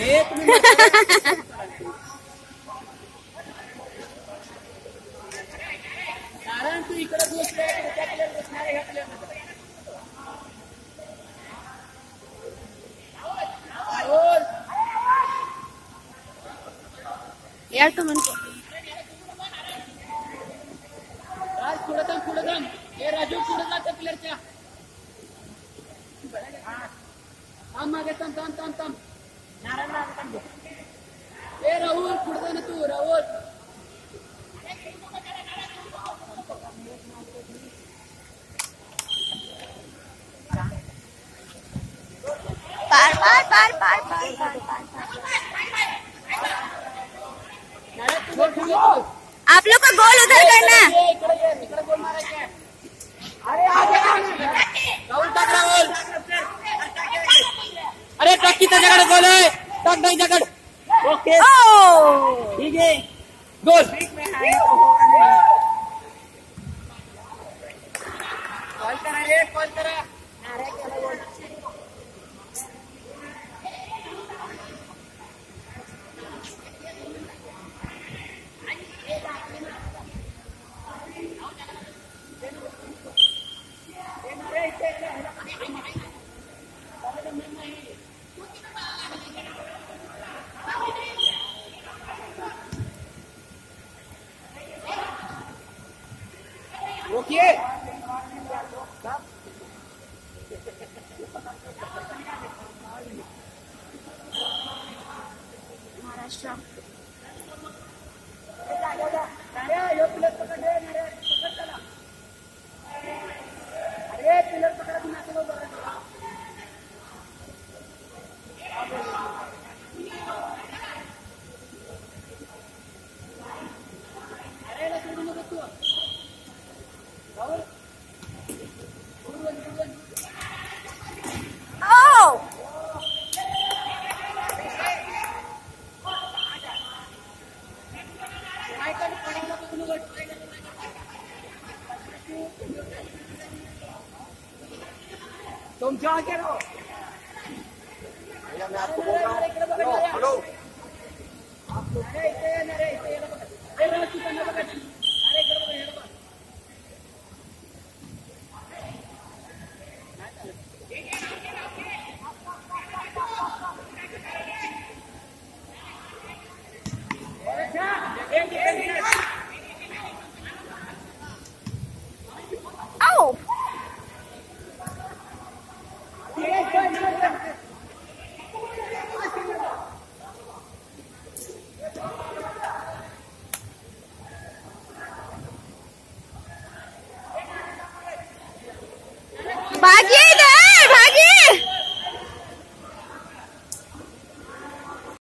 एक मिनिट कारण तू इकडे दुसऱ्या प्लेयर बसणार ह्या प्लेयर यार तो म्हणतो राज पुढे थांब हे राजू पुढे जा त्या प्लेयरच्या थांब मागे थांब ए राहुल पुढे जा ना तू राहुल आप लोग का गोल उधर करना। इकडे गोल मारायचा अरे आगे राहुल टाक राहुल अरे टाक की त्याच्याकडे गोल आहे टाक त्याच्याकडे ओके ठीक आहे गोल कॉल करा ओके महाराष्ट्र तुम जाके रहो भैया मैं आपको बोल रहा हूँ हेलो आप लोग